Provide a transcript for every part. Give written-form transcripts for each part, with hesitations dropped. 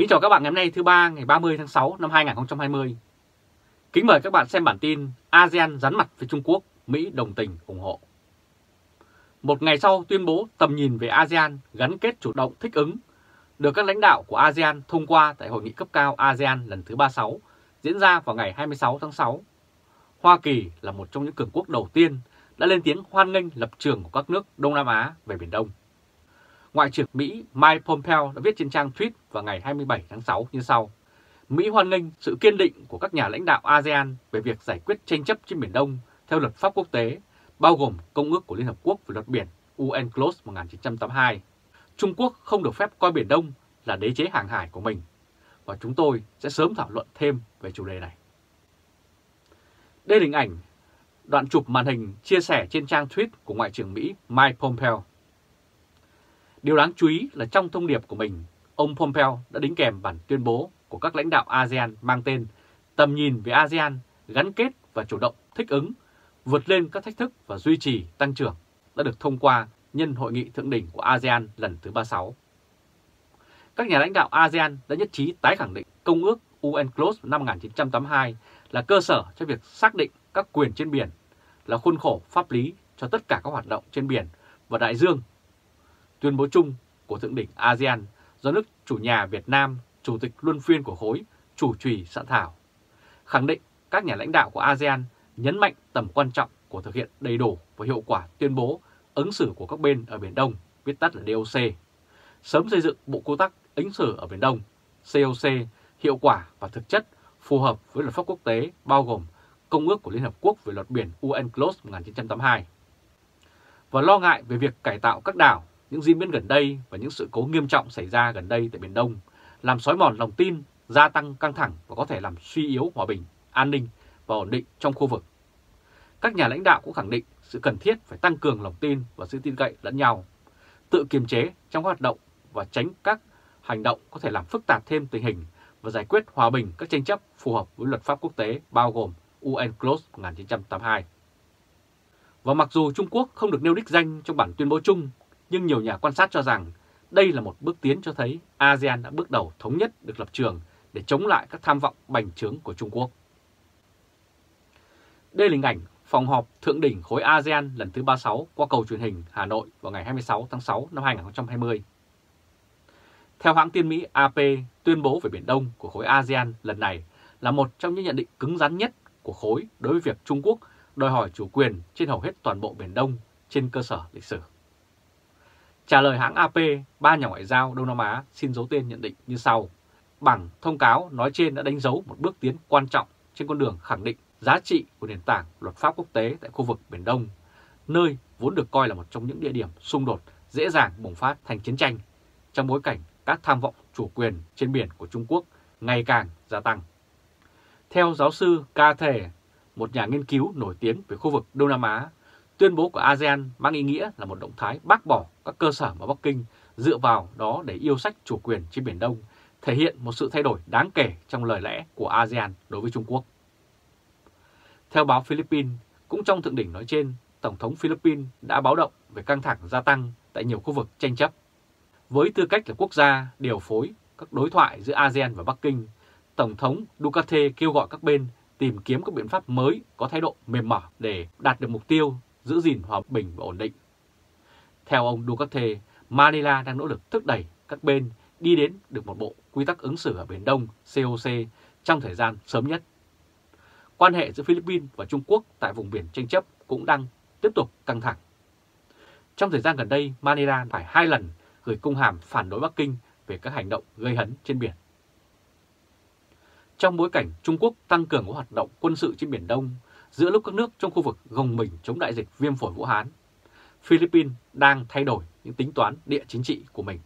Kính chào các bạn ngày hôm nay thứ Ba ngày 30 tháng 6 năm 2020. Kính mời các bạn xem bản tin ASEAN rắn mặt với Trung Quốc, Mỹ đồng tình ủng hộ. Một ngày sau tuyên bố tầm nhìn về ASEAN gắn kết chủ động thích ứng được các lãnh đạo của ASEAN thông qua tại Hội nghị cấp cao ASEAN lần thứ 36 diễn ra vào ngày 26 tháng 6. Hoa Kỳ là một trong những cường quốc đầu tiên đã lên tiếng hoan nghênh lập trường của các nước Đông Nam Á về Biển Đông. Ngoại trưởng Mỹ Mike Pompeo đã viết trên trang tweet vào ngày 27 tháng 6 như sau. Mỹ hoan nghênh sự kiên định của các nhà lãnh đạo ASEAN về việc giải quyết tranh chấp trên Biển Đông theo luật pháp quốc tế, bao gồm Công ước của Liên Hợp Quốc về luật biển UNCLOS 1982. Trung Quốc không được phép coi Biển Đông là đế chế hàng hải của mình, và chúng tôi sẽ sớm thảo luận thêm về chủ đề này. Đây là hình ảnh đoạn chụp màn hình chia sẻ trên trang tweet của Ngoại trưởng Mỹ Mike Pompeo. Điều đáng chú ý là trong thông điệp của mình, ông Pompeo đã đính kèm bản tuyên bố của các lãnh đạo ASEAN mang tên tầm nhìn về ASEAN gắn kết và chủ động thích ứng, vượt lên các thách thức và duy trì tăng trưởng đã được thông qua nhân hội nghị thượng đỉnh của ASEAN lần thứ 36. Các nhà lãnh đạo ASEAN đã nhất trí tái khẳng định Công ước UNCLOS năm 1982 là cơ sở cho việc xác định các quyền trên biển, là khuôn khổ pháp lý cho tất cả các hoạt động trên biển và đại dương. Tuyên bố chung của thượng đỉnh ASEAN do nước chủ nhà Việt Nam, chủ tịch luân phiên của khối, chủ trì soạn thảo, khẳng định các nhà lãnh đạo của ASEAN nhấn mạnh tầm quan trọng của thực hiện đầy đủ và hiệu quả tuyên bố ứng xử của các bên ở Biển Đông, viết tắt là DOC, sớm xây dựng bộ quy tắc ứng xử ở Biển Đông, COC, hiệu quả và thực chất phù hợp với luật pháp quốc tế, bao gồm Công ước của Liên Hợp Quốc về luật biển UNCLOS 1982. Và lo ngại về việc cải tạo các đảo, những diễn biến gần đây và những sự cố nghiêm trọng xảy ra gần đây tại Biển Đông làm xói mòn lòng tin, gia tăng căng thẳng và có thể làm suy yếu hòa bình, an ninh và ổn định trong khu vực. Các nhà lãnh đạo cũng khẳng định sự cần thiết phải tăng cường lòng tin và sự tin cậy lẫn nhau, tự kiềm chế trong hoạt động và tránh các hành động có thể làm phức tạp thêm tình hình và giải quyết hòa bình các tranh chấp phù hợp với luật pháp quốc tế bao gồm UNCLOS 1982. Và mặc dù Trung Quốc không được nêu đích danh trong bản tuyên bố chung, nhưng nhiều nhà quan sát cho rằng đây là một bước tiến cho thấy ASEAN đã bước đầu thống nhất được lập trường để chống lại các tham vọng bành trướng của Trung Quốc. Đây là hình ảnh phòng họp thượng đỉnh khối ASEAN lần thứ 36 qua cầu truyền hình Hà Nội vào ngày 26 tháng 6 năm 2020. Theo hãng tin Mỹ AP, tuyên bố về Biển Đông của khối ASEAN lần này là một trong những nhận định cứng rắn nhất của khối đối với việc Trung Quốc đòi hỏi chủ quyền trên hầu hết toàn bộ Biển Đông trên cơ sở lịch sử. Trả lời hãng AP, ba nhà ngoại giao Đông Nam Á xin giấu tên nhận định như sau. Bản thông cáo nói trên đã đánh dấu một bước tiến quan trọng trên con đường khẳng định giá trị của nền tảng luật pháp quốc tế tại khu vực Biển Đông, nơi vốn được coi là một trong những địa điểm xung đột dễ dàng bùng phát thành chiến tranh, trong bối cảnh các tham vọng chủ quyền trên biển của Trung Quốc ngày càng gia tăng. Theo giáo sư Ca Thề, một nhà nghiên cứu nổi tiếng về khu vực Đông Nam Á, tuyên bố của ASEAN mang ý nghĩa là một động thái bác bỏ các cơ sở mà Bắc Kinh dựa vào đó để yêu sách chủ quyền trên Biển Đông, thể hiện một sự thay đổi đáng kể trong lời lẽ của ASEAN đối với Trung Quốc. Theo báo Philippines, cũng trong thượng đỉnh nói trên, Tổng thống Philippines đã báo động về căng thẳng gia tăng tại nhiều khu vực tranh chấp. Với tư cách là quốc gia điều phối các đối thoại giữa ASEAN và Bắc Kinh, Tổng thống Duterte kêu gọi các bên tìm kiếm các biện pháp mới có thái độ mềm mỏng để đạt được mục tiêu giữ gìn hòa bình và ổn định. Theo ông Duterte, Manila đang nỗ lực thúc đẩy các bên đi đến được một bộ quy tắc ứng xử ở Biển Đông COC trong thời gian sớm nhất. Quan hệ giữa Philippines và Trung Quốc tại vùng biển tranh chấp cũng đang tiếp tục căng thẳng. Trong thời gian gần đây, Manila phải 2 lần gửi công hàm phản đối Bắc Kinh về các hành động gây hấn trên biển. Trong bối cảnh Trung Quốc tăng cường các hoạt động quân sự trên Biển Đông, giữa lúc các nước trong khu vực gồng mình chống đại dịch viêm phổi Vũ Hán, Philippines đang thay đổi những tính toán địa chính trị của mình.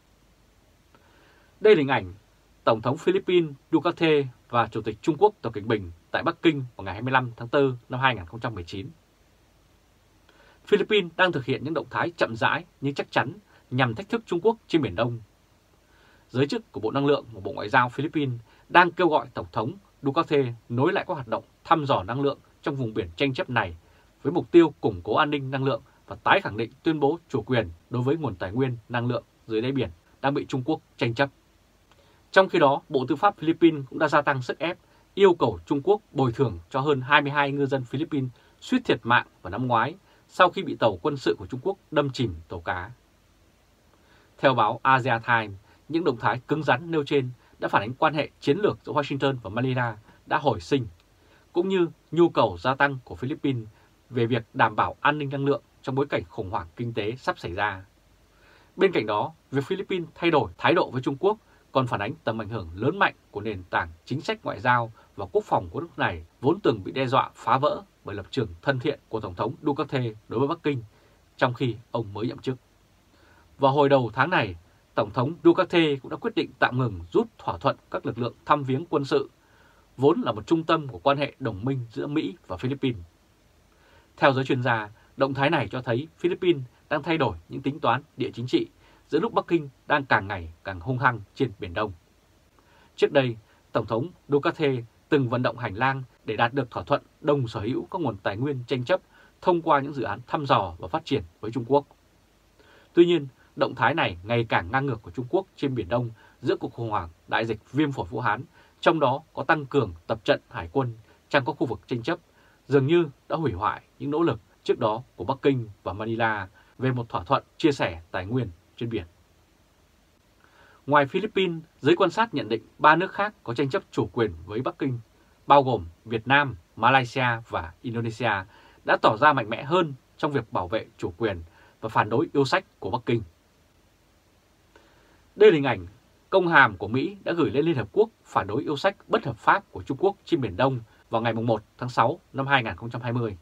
Đây là hình ảnh Tổng thống Philippines Duterte và Chủ tịch Trung Quốc Tập Cận Bình tại Bắc Kinh vào ngày 25 tháng 4 năm 2019. Philippines đang thực hiện những động thái chậm rãi nhưng chắc chắn nhằm thách thức Trung Quốc trên Biển Đông. Giới chức của Bộ Năng lượng và Bộ Ngoại giao Philippines đang kêu gọi Tổng thống Duterte nối lại các hoạt động thăm dò năng lượng trong vùng biển tranh chấp này với mục tiêu củng cố an ninh năng lượng và tái khẳng định tuyên bố chủ quyền đối với nguồn tài nguyên năng lượng dưới đáy biển đang bị Trung Quốc tranh chấp. Trong khi đó, Bộ Tư pháp Philippines cũng đã gia tăng sức ép yêu cầu Trung Quốc bồi thường cho hơn 22 ngư dân Philippines suýt thiệt mạng vào năm ngoái sau khi bị tàu quân sự của Trung Quốc đâm chìm tàu cá. Theo báo Asia Times, những động thái cứng rắn nêu trên đã phản ánh quan hệ chiến lược giữa Washington và Manila đã hồi sinh, cũng như nhu cầu gia tăng của Philippines về việc đảm bảo an ninh năng lượng trong bối cảnh khủng hoảng kinh tế sắp xảy ra. Bên cạnh đó, việc Philippines thay đổi thái độ với Trung Quốc còn phản ánh tầm ảnh hưởng lớn mạnh của nền tảng chính sách ngoại giao và quốc phòng của nước này vốn từng bị đe dọa phá vỡ bởi lập trường thân thiện của Tổng thống Duterte đối với Bắc Kinh trong khi ông mới nhậm chức. Vào hồi đầu tháng này, Tổng thống Duterte cũng đã quyết định tạm ngừng rút thỏa thuận các lực lượng thăm viếng quân sự, vốn là một trung tâm của quan hệ đồng minh giữa Mỹ và Philippines. Theo giới chuyên gia, động thái này cho thấy Philippines đang thay đổi những tính toán địa chính trị giữa lúc Bắc Kinh đang càng ngày càng hung hăng trên Biển Đông. Trước đây, Tổng thống Duterte từng vận động hành lang để đạt được thỏa thuận đồng sở hữu các nguồn tài nguyên tranh chấp thông qua những dự án thăm dò và phát triển với Trung Quốc. Tuy nhiên, động thái này ngày càng ngang ngược của Trung Quốc trên Biển Đông giữa cuộc khủng hoảng đại dịch viêm phổi Vũ Hán, trong đó có tăng cường tập trận hải quân trong các khu vực tranh chấp, dường như đã hủy hoại những nỗ lực trước đó của Bắc Kinh và Manila về một thỏa thuận chia sẻ tài nguyên trên biển. Ngoài Philippines, giới quan sát nhận định 3 nước khác có tranh chấp chủ quyền với Bắc Kinh, bao gồm Việt Nam, Malaysia và Indonesia, đã tỏ ra mạnh mẽ hơn trong việc bảo vệ chủ quyền và phản đối yêu sách của Bắc Kinh. Đây là hình ảnh công hàm của Mỹ đã gửi lên Liên Hợp Quốc phản đối yêu sách bất hợp pháp của Trung Quốc trên Biển Đông vào ngày 1 tháng 6 năm 2020.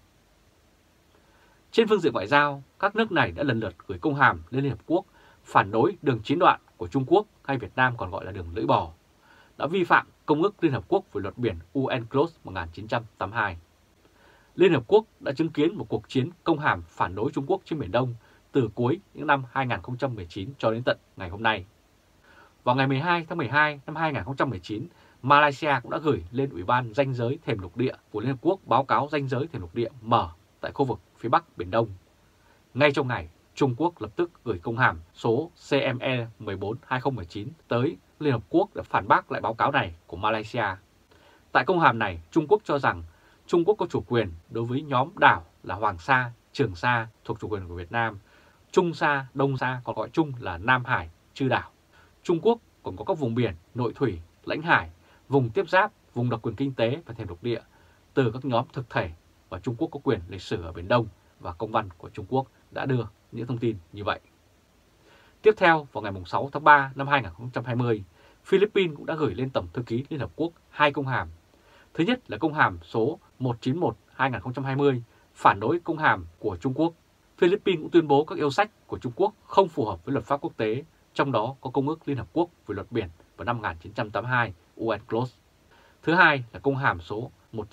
Trên phương diện ngoại giao, các nước này đã lần lượt gửi công hàm lên Liên Hợp Quốc phản đối đường chín đoạn của Trung Quốc hay Việt Nam còn gọi là đường lưỡi bò, đã vi phạm Công ước Liên Hợp Quốc về luật biển UNCLOS 1982. Liên Hợp Quốc đã chứng kiến một cuộc chiến công hàm phản đối Trung Quốc trên Biển Đông từ cuối những năm 2019 cho đến tận ngày hôm nay. Vào ngày 12 tháng 12 năm 2019, Malaysia cũng đã gửi lên Ủy ban Ranh giới Thềm lục địa của Liên Hợp Quốc báo cáo ranh giới thềm lục địa mở tại khu vực phía Bắc Biển Đông. Ngay trong ngày, Trung Quốc lập tức gửi công hàm số CME 14/2019 tới Liên Hợp Quốc để phản bác lại báo cáo này của Malaysia. Tại công hàm này, Trung Quốc cho rằng Trung Quốc có chủ quyền đối với nhóm đảo là Hoàng Sa, Trường Sa thuộc chủ quyền của Việt Nam, Trung Sa, Đông Sa còn gọi chung là Nam Hải, Chư đảo. Trung Quốc còn có các vùng biển, nội thủy, lãnh hải, vùng tiếp giáp, vùng đặc quyền kinh tế và thềm lục địa từ các nhóm thực thể, và Trung Quốc có quyền lịch sử ở Biển Đông, và công văn của Trung Quốc đã đưa những thông tin như vậy. Tiếp theo, vào ngày 6 tháng 3 năm 2020, Philippines cũng đã gửi lên Tổng thư ký Liên Hợp Quốc 2 công hàm. Thứ nhất là công hàm số 191/2020 phản đối công hàm của Trung Quốc. Philippines cũng tuyên bố các yêu sách của Trung Quốc không phù hợp với luật pháp quốc tế, trong đó có Công ước Liên Hợp Quốc về luật biển vào năm 1982 UNCLOS. Thứ hai là công hàm số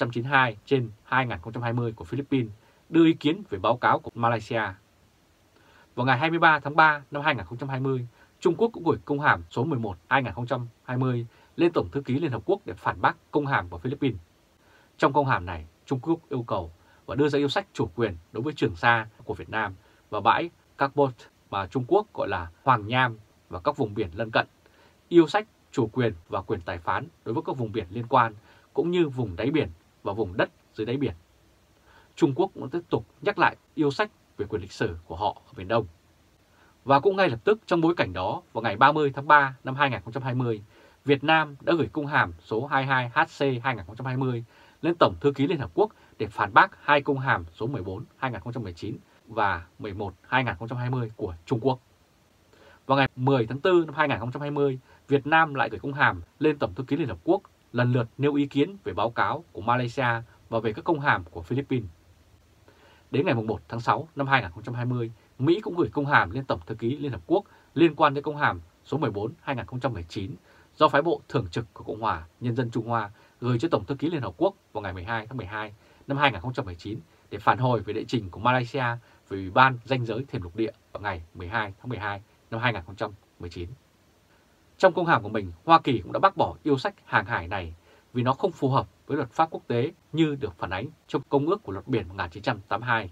192/2020 của Philippines đưa ý kiến về báo cáo của Malaysia. Vào ngày 23 tháng 3 năm 2020, Trung Quốc cũng gửi công hàm số 11/2020 lên Tổng thư ký Liên Hợp Quốc để phản bác công hàm của Philippines. Trong công hàm này, Trung Quốc yêu cầu và đưa ra yêu sách chủ quyền đối với Trường Sa của Việt Nam và bãi Carbot mà Trung Quốc gọi là Hoàng Nham và các vùng biển lân cận, yêu sách chủ quyền và quyền tài phán đối với các vùng biển liên quan, cũng như vùng đáy biển và vùng đất dưới đáy biển. Trung Quốc cũng tiếp tục nhắc lại yêu sách về quyền lịch sử của họ ở Biển Đông. Và cũng ngay lập tức trong bối cảnh đó, vào ngày 30 tháng 3 năm 2020, Việt Nam đã gửi công hàm số 22/HC/2020 lên Tổng thư ký Liên Hợp Quốc để phản bác 2 công hàm số 14/2019 và 11/2020 của Trung Quốc. Vào ngày 10 tháng 4 năm 2020, Việt Nam lại gửi công hàm lên Tổng thư ký Liên Hợp Quốc lần lượt nêu ý kiến về báo cáo của Malaysia và về các công hàm của Philippines. Đến ngày 1 tháng 6 năm 2020, Mỹ cũng gửi công hàm lên Tổng thư ký Liên Hợp Quốc liên quan đến công hàm số 14/2019 do phái bộ thường trực của Cộng hòa Nhân dân Trung Hoa gửi cho Tổng thư ký Liên Hợp Quốc vào ngày 12 tháng 12 năm 2019 để phản hồi về đệ trình của Malaysia về Ủy ban Ranh giới Thềm lục địa vào ngày 12 tháng 12 năm 2019. Trong công hàm của mình, Hoa Kỳ cũng đã bác bỏ yêu sách hàng hải này vì nó không phù hợp với luật pháp quốc tế như được phản ánh trong Công ước của luật biển 1982.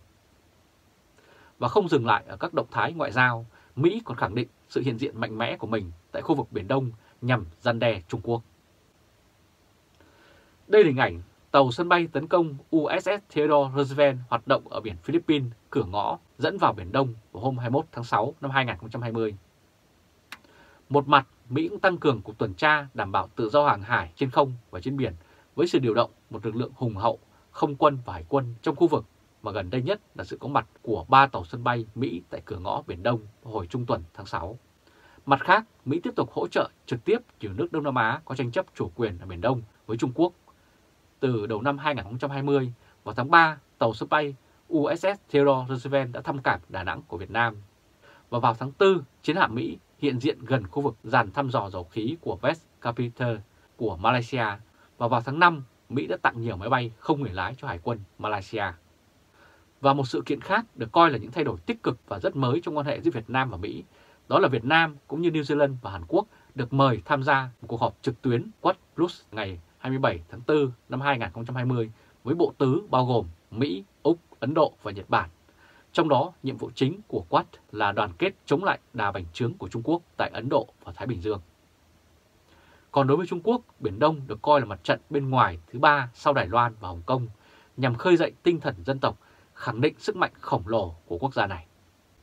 Và không dừng lại ở các động thái ngoại giao, Mỹ còn khẳng định sự hiện diện mạnh mẽ của mình tại khu vực Biển Đông nhằm răn đe Trung Quốc. Đây là hình ảnh tàu sân bay tấn công USS Theodore Roosevelt hoạt động ở biển Philippines, cửa ngõ dẫn vào Biển Đông vào hôm 21 tháng 6 năm 2020. Một mặt, Mỹ cũng tăng cường cuộc tuần tra đảm bảo tự do hàng hải trên không và trên biển với sự điều động một lực lượng hùng hậu, không quân và hải quân trong khu vực, mà gần đây nhất là sự có mặt của 3 tàu sân bay Mỹ tại cửa ngõ Biển Đông vào hồi trung tuần tháng 6. Mặt khác, Mỹ tiếp tục hỗ trợ trực tiếp nhiều nước Đông Nam Á có tranh chấp chủ quyền ở Biển Đông với Trung Quốc. Từ đầu năm 2020, vào tháng 3, tàu sân bay USS Theodore Roosevelt đã thăm cảng Đà Nẵng của Việt Nam. Và vào tháng 4, chiến hạm Mỹ hiện diện gần khu vực giàn thăm dò dầu khí của West Capiter của Malaysia. Và vào tháng 5, Mỹ đã tặng nhiều máy bay không người lái cho Hải quân Malaysia. Và một sự kiện khác được coi là những thay đổi tích cực và rất mới trong quan hệ giữa Việt Nam và Mỹ, đó là Việt Nam cũng như New Zealand và Hàn Quốc được mời tham gia một cuộc họp trực tuyến Quad Plus ngày 27 tháng 4 năm 2020 với bộ tứ bao gồm Mỹ, Úc, Ấn Độ và Nhật Bản. Trong đó, nhiệm vụ chính của Quad là đoàn kết chống lại đà bành trướng của Trung Quốc tại Ấn Độ và Thái Bình Dương. Còn đối với Trung Quốc, Biển Đông được coi là mặt trận bên ngoài thứ ba sau Đài Loan và Hồng Kông nhằm khơi dậy tinh thần dân tộc, khẳng định sức mạnh khổng lồ của quốc gia này.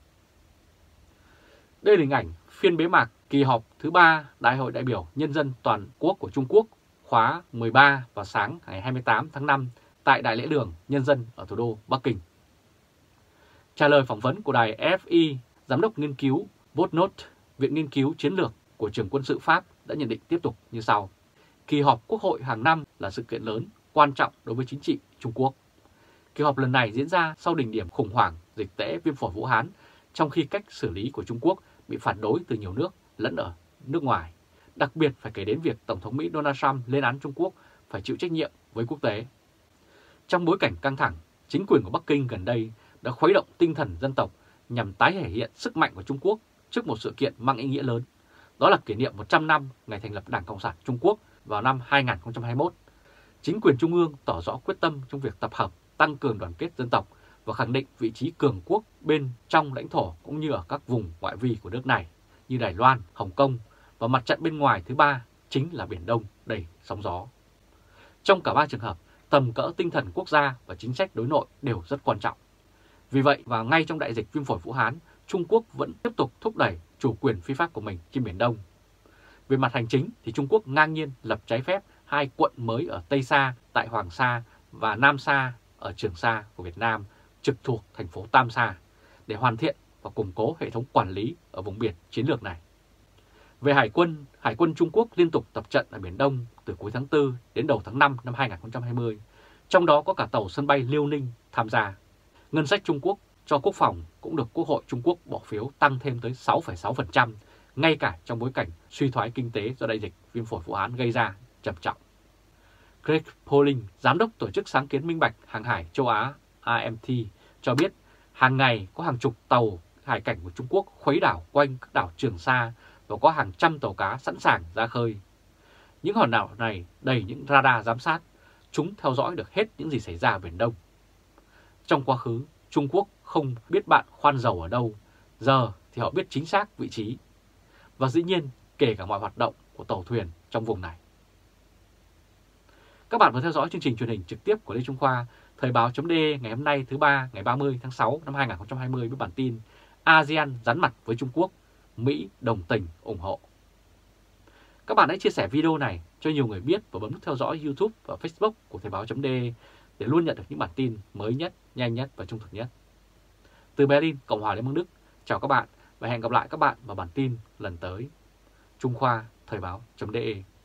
Đây là hình ảnh phiên bế mạc kỳ họp thứ 3 Đại hội đại biểu Nhân dân toàn quốc của Trung Quốc khóa 13 vào sáng ngày 28 tháng 5 tại Đại lễ đường Nhân dân ở thủ đô Bắc Kinh. Trả lời phỏng vấn của đài RFI, Giám đốc nghiên cứu Botnot, Viện Nghiên cứu Chiến lược của Trường Quân sự Pháp đã nhận định tiếp tục như sau. Kỳ họp Quốc hội hàng năm là sự kiện lớn, quan trọng đối với chính trị Trung Quốc. Kỳ họp lần này diễn ra sau đỉnh điểm khủng hoảng dịch tễ viêm phổi Vũ Hán, trong khi cách xử lý của Trung Quốc bị phản đối từ nhiều nước lẫn ở nước ngoài. Đặc biệt phải kể đến việc Tổng thống Mỹ Donald Trump lên án Trung Quốc phải chịu trách nhiệm với quốc tế. Trong bối cảnh căng thẳng, chính quyền của Bắc Kinh gần đây đã khuấy động tinh thần dân tộc nhằm tái thể hiện sức mạnh của Trung Quốc trước một sự kiện mang ý nghĩa lớn. Đó là kỷ niệm 100 năm ngày thành lập Đảng Cộng sản Trung Quốc vào năm 2021. Chính quyền Trung ương tỏ rõ quyết tâm trong việc tập hợp, tăng cường đoàn kết dân tộc và khẳng định vị trí cường quốc bên trong lãnh thổ cũng như ở các vùng ngoại vi của nước này như Đài Loan, Hồng Kông, và mặt trận bên ngoài thứ ba chính là Biển Đông đầy sóng gió. Trong cả ba trường hợp, tầm cỡ tinh thần quốc gia và chính sách đối nội đều rất quan trọng. Vì vậy, và ngay trong đại dịch viêm phổi Vũ Hán, Trung Quốc vẫn tiếp tục thúc đẩy chủ quyền phi pháp của mình trên Biển Đông. Về mặt hành chính thì Trung Quốc ngang nhiên lập trái phép 2 quận mới ở Tây Sa tại Hoàng Sa và Nam Sa ở Trường Sa của Việt Nam, trực thuộc thành phố Tam Sa, để hoàn thiện và củng cố hệ thống quản lý ở vùng biển chiến lược này. Về Hải quân Trung Quốc liên tục tập trận ở Biển Đông từ cuối tháng 4 đến đầu tháng 5 năm 2020, trong đó có cả tàu sân bay Liêu Ninh tham gia. Ngân sách Trung Quốc cho quốc phòng cũng được Quốc hội Trung Quốc bỏ phiếu tăng thêm tới 6,6%, ngay cả trong bối cảnh suy thoái kinh tế do đại dịch viêm phổi Vũ Hán gây ra trầm trọng. Greg Polling, Giám đốc Tổ chức Sáng kiến Minh bạch Hàng hải châu Á AMT, cho biết hàng ngày có hàng chục tàu hải cảnh của Trung Quốc khuấy đảo quanh các đảo Trường Sa và có hàng trăm tàu cá sẵn sàng ra khơi. Những hòn đảo này đầy những radar giám sát, chúng theo dõi được hết những gì xảy ra ở Biển Đông. Trong quá khứ, Trung Quốc không biết bạn khoan dầu ở đâu, giờ thì họ biết chính xác vị trí. Và dĩ nhiên, kể cả mọi hoạt động của tàu thuyền trong vùng này. Các bạn vừa theo dõi chương trình truyền hình trực tiếp của Lê Trung Khoa, Thời báo.de ngày hôm nay thứ Ba ngày 30 tháng 6 năm 2020 với bản tin ASEAN dán mặt với Trung Quốc, Mỹ đồng tình ủng hộ. Các bạn hãy chia sẻ video này cho nhiều người biết và bấm nút theo dõi YouTube và Facebook của Thời báo.de để luôn nhận được những bản tin mới nhất, nhanh nhất và trung thực nhất. Từ Berlin, Cộng hòa Liên bang Đức, chào các bạn và hẹn gặp lại các bạn vào bản tin lần tới. Trung Khoa, Thời báo.de